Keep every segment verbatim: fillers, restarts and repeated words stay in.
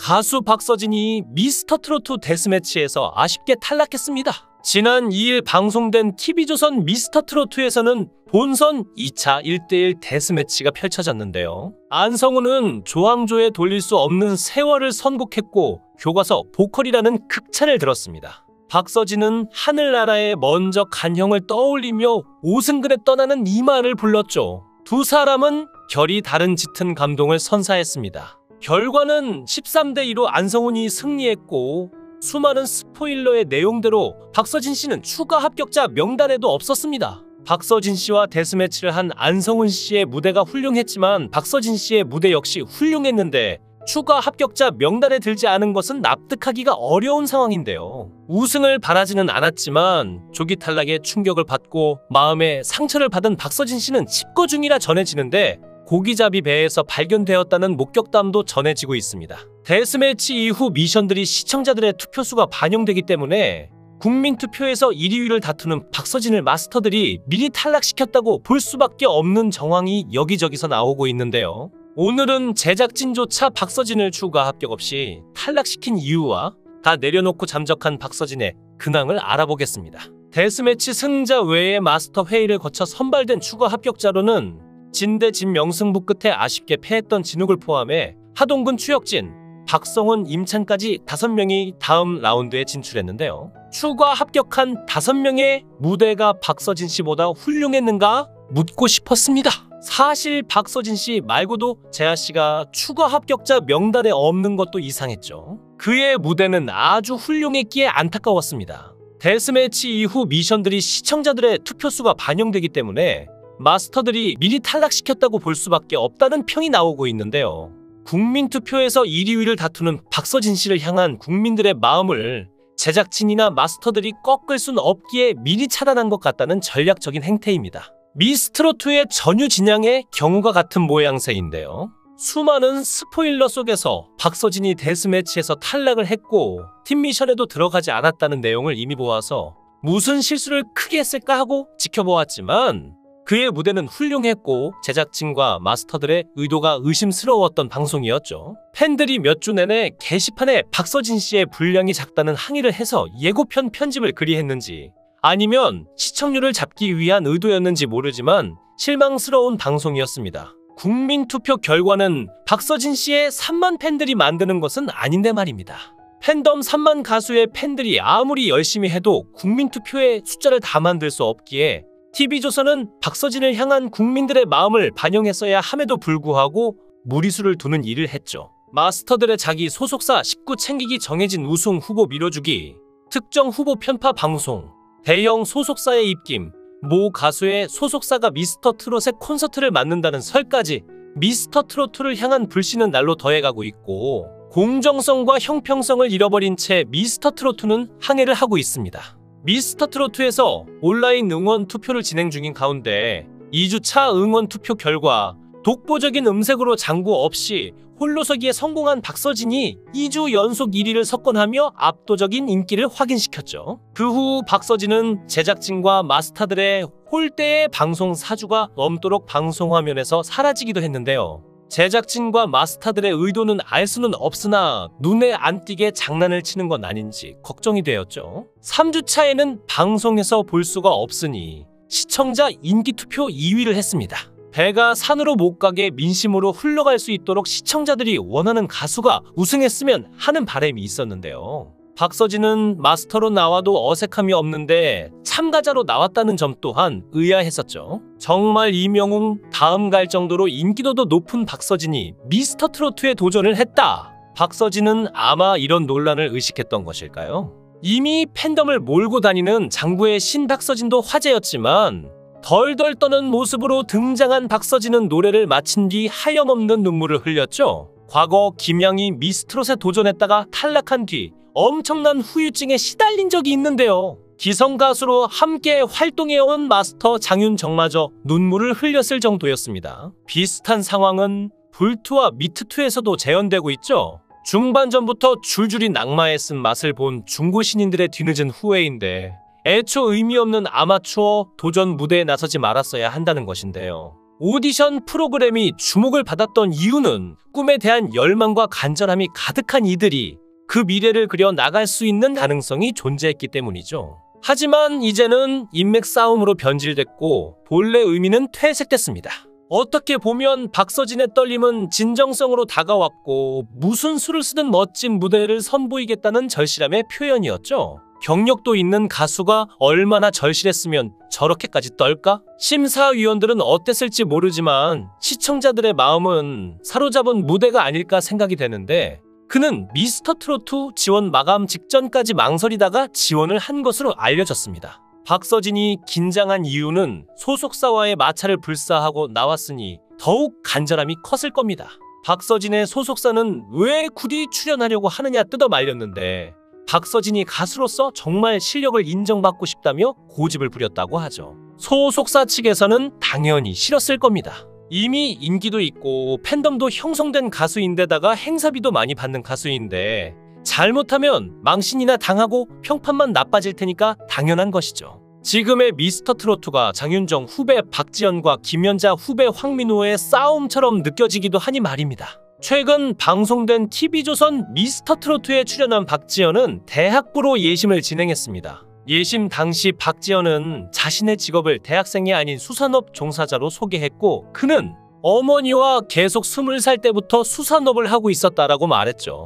가수 박서진이 미스터트로트 데스매치에서 아쉽게 탈락했습니다. 지난 이 일 방송된 티비조선 미스터트로트에서는 본선 이 차 일 대 일 데스매치가 펼쳐졌는데요. 안성훈은 조항조에 돌릴 수 없는 세월을 선곡했고 교과서 보컬이라는 극찬을 들었습니다. 박서진은 하늘나라에 먼저 간형을 떠올리며 오승근에 떠나는 이마를 불렀죠. 두 사람은 결이 다른 짙은 감동을 선사했습니다. 결과는 십삼 대 이로 안성훈이 승리했고 수많은 스포일러의 내용대로 박서진 씨는 추가 합격자 명단에도 없었습니다. 박서진 씨와 데스매치를 한 안성훈 씨의 무대가 훌륭했지만 박서진 씨의 무대 역시 훌륭했는데 추가 합격자 명단에 들지 않은 것은 납득하기가 어려운 상황인데요. 우승을 바라지는 않았지만 조기 탈락에 충격을 받고 마음에 상처를 받은 박서진 씨는 칩거 중이라 전해지는데 고기잡이 배에서 발견되었다는 목격담도 전해지고 있습니다. 데스매치 이후 미션들이 시청자들의 투표수가 반영되기 때문에 국민투표에서 일 위를 다투는 박서진을 마스터들이 미리 탈락시켰다고 볼 수밖에 없는 정황이 여기저기서 나오고 있는데요. 오늘은 제작진조차 박서진을 추가 합격 없이 탈락시킨 이유와 다 내려놓고 잠적한 박서진의 근황을 알아보겠습니다. 데스매치 승자 외의 마스터 회의를 거쳐 선발된 추가 합격자로는 진대 진명승부 끝에 아쉽게 패했던 진욱을 포함해 하동근, 추혁진, 박성훈, 임찬까지 다섯 명이 다음 라운드에 진출했는데요. 추가 합격한 다섯 명의 무대가 박서진 씨보다 훌륭했는가 묻고 싶었습니다. 사실 박서진 씨 말고도 재하 씨가 추가 합격자 명단에 없는 것도 이상했죠. 그의 무대는 아주 훌륭했기에 안타까웠습니다. 데스매치 이후 미션들이 시청자들의 투표수가 반영되기 때문에 마스터들이 미리 탈락시켰다고 볼 수밖에 없다는 평이 나오고 있는데요. 국민투표에서 일, 이 위를 다투는 박서진 씨를 향한 국민들의 마음을 제작진이나 마스터들이 꺾을 순 없기에 미리 차단한 것 같다는 전략적인 행태입니다. 미스트로트의 전유 진양의 경우가 같은 모양새인데요. 수많은 스포일러 속에서 박서진이 데스매치에서 탈락을 했고 팀 미션에도 들어가지 않았다는 내용을 이미 보아서 무슨 실수를 크게 했을까 하고 지켜보았지만 그의 무대는 훌륭했고 제작진과 마스터들의 의도가 의심스러웠던 방송이었죠. 팬들이 몇 주 내내 게시판에 박서진 씨의 분량이 작다는 항의를 해서 예고편 편집을 그리 했는지 아니면 시청률을 잡기 위한 의도였는지 모르지만 실망스러운 방송이었습니다. 국민투표 결과는 박서진 씨의 삼만 팬들이 만드는 것은 아닌데 말입니다. 팬덤 삼만 가수의 팬들이 아무리 열심히 해도 국민투표의 숫자를 다 만들 수 없기에 티비조선은 박서진을 향한 국민들의 마음을 반영했어야 함에도 불구하고 무리수를 두는 일을 했죠. 마스터들의 자기 소속사 식구 챙기기 정해진 우승 후보 밀어주기, 특정 후보 편파 방송, 대형 소속사의 입김, 모 가수의 소속사가 미스터트롯의 콘서트를 맡는다는 설까지 미스터트로트를 향한 불씨는 날로 더해가고 있고 공정성과 형평성을 잃어버린 채 미스터트로트는 항해를 하고 있습니다. 미스터트로트에서 온라인 응원 투표를 진행 중인 가운데 이 주차 응원 투표 결과 독보적인 음색으로 장구 없이 홀로서기에 성공한 박서진이 이 주 연속 일 위를 석권하며 압도적인 인기를 확인시켰죠. 그 후 박서진은 제작진과 마스터들의 홀대의 방송 사주가 넘도록 방송 화면에서 사라지기도 했는데요. 제작진과 마스터들의 의도는 알 수는 없으나 눈에 안 띄게 장난을 치는 건 아닌지 걱정이 되었죠. 삼 주차에는 방송에서 볼 수가 없으니 시청자 인기투표 이 위를 했습니다. 배가 산으로 못 가게 민심으로 흘러갈 수 있도록 시청자들이 원하는 가수가 우승했으면 하는 바람이 있었는데요. 박서진은 마스터로 나와도 어색함이 없는데 참가자로 나왔다는 점 또한 의아했었죠. 정말 이명웅 다음 갈 정도로 인기도도 높은 박서진이 미스터트로트에 도전을 했다. 박서진은 아마 이런 논란을 의식했던 것일까요? 이미 팬덤을 몰고 다니는 장구의 신박서진도 화제였지만 덜덜 떠는 모습으로 등장한 박서진은 노래를 마친 뒤 하염없는 눈물을 흘렸죠. 과거 김양이 미스트롯에 도전했다가 탈락한 뒤 엄청난 후유증에 시달린 적이 있는데요. 기성가수로 함께 활동해온 마스터 장윤정마저 눈물을 흘렸을 정도였습니다. 비슷한 상황은 불투와 미트투에서도 재현되고 있죠. 중반전부터 줄줄이 낙마에 쓴 맛을 본 중고 신인들의 뒤늦은 후회인데 애초 의미 없는 아마추어 도전 무대에 나서지 말았어야 한다는 것인데요. 오디션 프로그램이 주목을 받았던 이유는 꿈에 대한 열망과 간절함이 가득한 이들이 그 미래를 그려 나갈 수 있는 가능성이 존재했기 때문이죠. 하지만 이제는 인맥 싸움으로 변질됐고 본래 의미는 퇴색됐습니다. 어떻게 보면 박서진의 떨림은 진정성으로 다가왔고 무슨 수를 쓰든 멋진 무대를 선보이겠다는 절실함의 표현이었죠. 경력도 있는 가수가 얼마나 절실했으면 저렇게까지 떨까? 심사위원들은 어땠을지 모르지만 시청자들의 마음은 사로잡은 무대가 아닐까 생각이 되는데 그는 미스터트로트 지원 마감 직전까지 망설이다가 지원을 한 것으로 알려졌습니다. 박서진이 긴장한 이유는 소속사와의 마찰을 불사하고 나왔으니 더욱 간절함이 컸을 겁니다. 박서진의 소속사는 왜 굳이 출연하려고 하느냐 뜯어 말렸는데 박서진이 가수로서 정말 실력을 인정받고 싶다며 고집을 부렸다고 하죠. 소속사 측에서는 당연히 싫었을 겁니다. 이미 인기도 있고 팬덤도 형성된 가수인데다가 행사비도 많이 받는 가수인데 잘못하면 망신이나 당하고 평판만 나빠질 테니까 당연한 것이죠. 지금의 미스터트로트가 장윤정 후배 박지현과 김연자 후배 황민호의 싸움처럼 느껴지기도 하니 말입니다. 최근 방송된 티비조선 미스터트로트에 출연한 박지현은 대학부로 예심을 진행했습니다. 예심 당시 박지현은 자신의 직업을 대학생이 아닌 수산업 종사자로 소개했고 그는 어머니와 계속 스물 살 때부터 수산업을 하고 있었다라고 말했죠.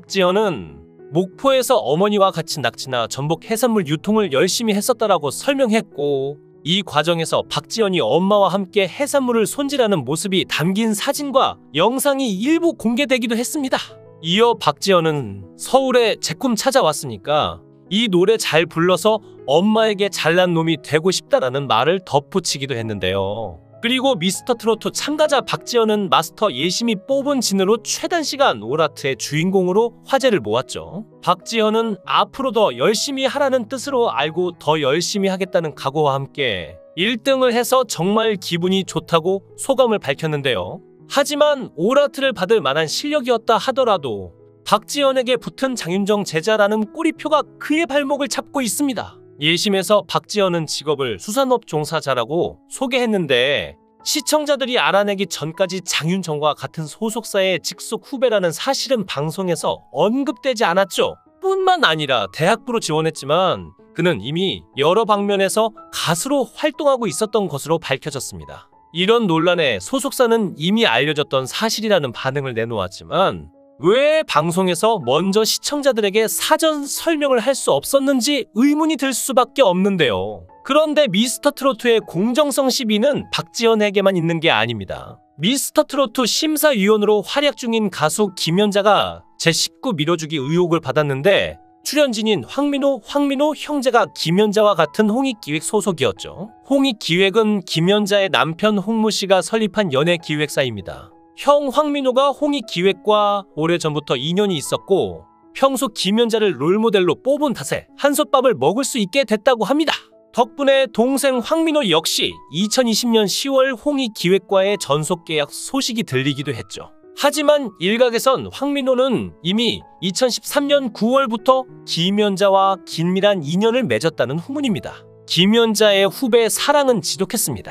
박지현은 목포에서 어머니와 같이 낙지나 전복 해산물 유통을 열심히 했었다라고 설명했고 이 과정에서 박지현이 엄마와 함께 해산물을 손질하는 모습이 담긴 사진과 영상이 일부 공개되기도 했습니다. 이어 박지현은 서울에 제 꿈 찾아왔으니까 이 노래 잘 불러서 엄마에게 잘난 놈이 되고 싶다라는 말을 덧붙이기도 했는데요. 그리고 미스터트로트 참가자 박지현은 마스터 예심이 뽑은 진으로 최단 시간 오라트의 주인공으로 화제를 모았죠. 박지현은 앞으로 더 열심히 하라는 뜻으로 알고 더 열심히 하겠다는 각오와 함께 일 등을 해서 정말 기분이 좋다고 소감을 밝혔는데요. 하지만 오라트를 받을 만한 실력이었다 하더라도 박지현에게 붙은 장윤정 제자라는 꼬리표가 그의 발목을 잡고 있습니다. 예심에서 박지현은 직업을 수산업 종사자라고 소개했는데 시청자들이 알아내기 전까지 장윤정과 같은 소속사의 직속 후배라는 사실은 방송에서 언급되지 않았죠. 뿐만 아니라 대학부로 지원했지만 그는 이미 여러 방면에서 가수로 활동하고 있었던 것으로 밝혀졌습니다. 이런 논란에 소속사는 이미 알려졌던 사실이라는 반응을 내놓았지만 왜 방송에서 먼저 시청자들에게 사전 설명을 할 수 없었는지 의문이 들 수밖에 없는데요. 그런데 미스터트로트의 공정성 시비는 박지현에게만 있는 게 아닙니다. 미스터트로트 심사위원으로 활약 중인 가수 김연자가 제십구 밀어주기 의혹을 받았는데 출연진인 황민호, 황민호 형제가 김연자와 같은 홍익기획 소속이었죠. 홍익기획은 김연자의 남편 홍무 씨가 설립한 연예기획사입니다. 형 황민호가 홍익기획과 오래전부터 인연이 있었고 평소 김연자를 롤모델로 뽑은 탓에 한솥밥을 먹을 수 있게 됐다고 합니다. 덕분에 동생 황민호 역시 이천이십 년 시월 홍익기획과의 전속계약 소식이 들리기도 했죠. 하지만 일각에선 황민호는 이미 이천십삼 년 구월부터 김연자와 긴밀한 인연을 맺었다는 후문입니다. 김연자의 후배 사랑은 지독했습니다.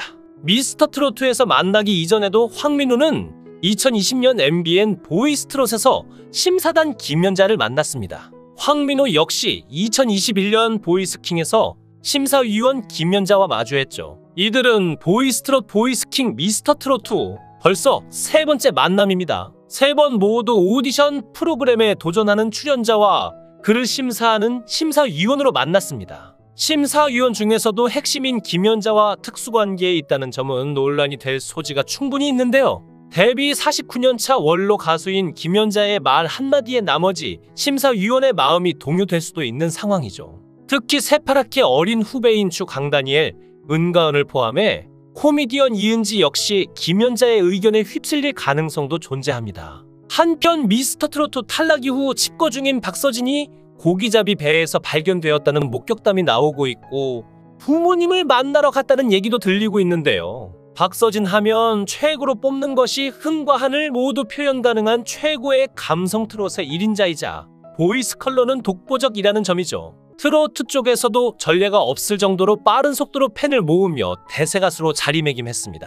미스터트로트에서 만나기 이전에도 황민호는 이천이십 년 엠비엔 보이스트롯에서 심사단 김연자를 만났습니다. 황민호 역시 이천이십일 년 보이스킹에서 심사위원 김연자와 마주했죠. 이들은 보이스트롯, 보이스킹, 미스터트로트 벌써 세 번째 만남입니다. 세 번 모두 오디션 프로그램에 도전하는 출연자와 그를 심사하는 심사위원으로 만났습니다. 심사위원 중에서도 핵심인 김연자와 특수관계에 있다는 점은 논란이 될 소지가 충분히 있는데요. 데뷔 사십구 년 차 원로 가수인 김연자의 말 한마디에 나머지 심사위원의 마음이 동요될 수도 있는 상황이죠. 특히 새파랗게 어린 후배인 추 강다니엘, 은가은을 포함해 코미디언 이은지 역시 김연자의 의견에 휩쓸릴 가능성도 존재합니다. 한편 미스터트로트 탈락 이후 집거 중인 박서진이 고기잡이 배에서 발견되었다는 목격담이 나오고 있고 부모님을 만나러 갔다는 얘기도 들리고 있는데요. 박서진 하면 최고로 뽑는 것이 흥과 한을 모두 표현 가능한 최고의 감성 트롯의 일 인자이자 보이스 컬러는 독보적이라는 점이죠. 트로트 쪽에서도 전례가 없을 정도로 빠른 속도로 팬을 모으며 대세 가수로 자리매김했습니다.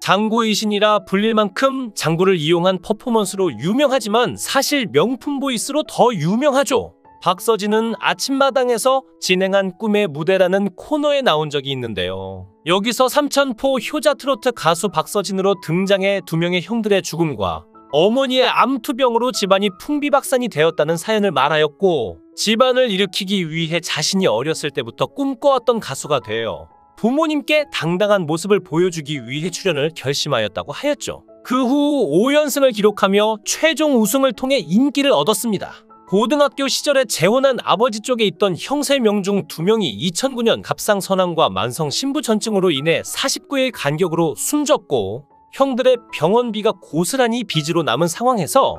장구의 신이라 불릴 만큼 장구를 이용한 퍼포먼스로 유명하지만 사실 명품 보이스로 더 유명하죠. 박서진은 아침마당에서 진행한 꿈의 무대라는 코너에 나온 적이 있는데요. 여기서 삼천포 효자 트로트 가수 박서진으로 등장해 두 명의 형들의 죽음과 어머니의 암투병으로 집안이 풍비박산이 되었다는 사연을 말하였고, 집안을 일으키기 위해 자신이 어렸을 때부터 꿈꿔왔던 가수가 되어 부모님께 당당한 모습을 보여주기 위해 출연을 결심하였다고 하였죠. 그 후 오 연승을 기록하며 최종 우승을 통해 인기를 얻었습니다. 고등학교 시절에 재혼한 아버지 쪽에 있던 형세 명 중 두 명이 이천구 년 갑상선암과 만성 신부전증으로 인해 사십구 일 간격으로 숨졌고, 형들의 병원비가 고스란히 빚으로 남은 상황에서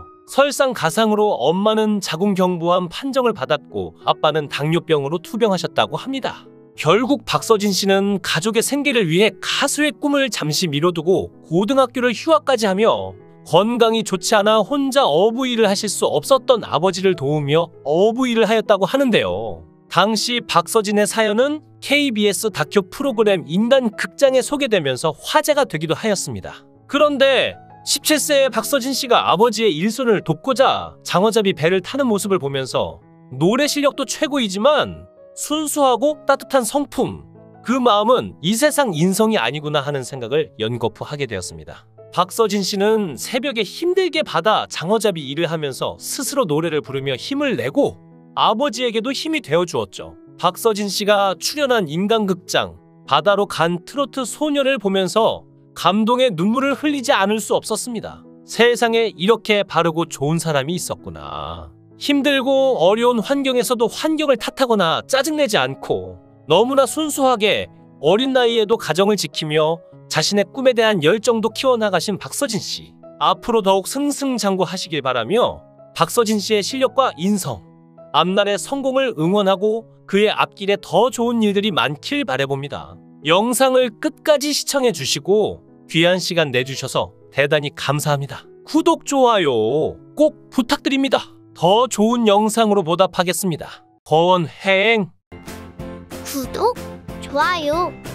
설상가상으로 엄마는 자궁경부암 판정을 받았고 아빠는 당뇨병으로 투병하셨다고 합니다. 결국 박서진 씨는 가족의 생계를 위해 가수의 꿈을 잠시 미뤄두고 고등학교를 휴학까지 하며 건강이 좋지 않아 혼자 어부일을 하실 수 없었던 아버지를 도우며 어부일을 하였다고 하는데요. 당시 박서진의 사연은 케이비에스 다큐 프로그램 인간극장에 소개되면서 화제가 되기도 하였습니다. 그런데 십칠 세의 박서진 씨가 아버지의 일손을 돕고자 장어잡이 배를 타는 모습을 보면서 노래 실력도 최고이지만 순수하고 따뜻한 성품, 그 마음은 이 세상 인성이 아니구나 하는 생각을 연거푸 하게 되었습니다. 박서진 씨는 새벽에 힘들게 바다 장어잡이 일을 하면서 스스로 노래를 부르며 힘을 내고 아버지에게도 힘이 되어 주었죠. 박서진 씨가 출연한 인간극장 바다로 간 트로트 소녀를 보면서 감동의 눈물을 흘리지 않을 수 없었습니다. 세상에 이렇게 바르고 좋은 사람이 있었구나. 힘들고 어려운 환경에서도 환경을 탓하거나 짜증내지 않고 너무나 순수하게 어린 나이에도 가정을 지키며 자신의 꿈에 대한 열정도 키워나가신 박서진 씨. 앞으로 더욱 승승장구하시길 바라며 박서진 씨의 실력과 인성, 앞날의 성공을 응원하고 그의 앞길에 더 좋은 일들이 많길 바라봅니다. 영상을 끝까지 시청해 주시고 귀한 시간 내주셔서 대단히 감사합니다. 구독, 좋아요 꼭 부탁드립니다. 더 좋은 영상으로 보답하겠습니다. 거원행 구독, 좋아요